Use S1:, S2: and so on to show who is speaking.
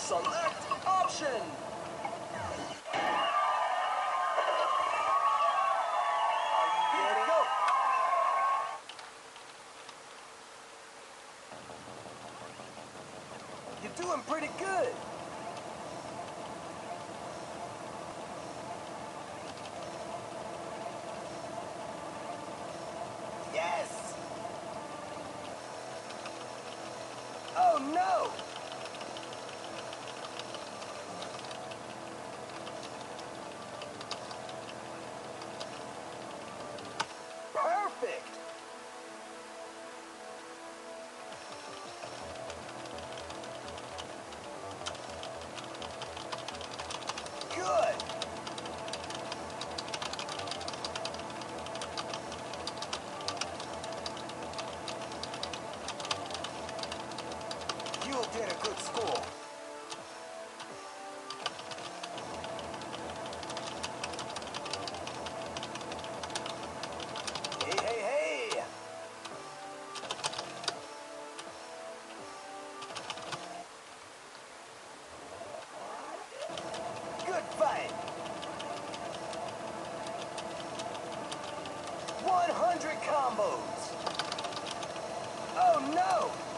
S1: Select option. Are you ready? Go. You're doing pretty good. Yes! Oh no! Perfect! Good! You'll get a good score. Hey, hey, hey! Good fight! 100 combos! Oh no!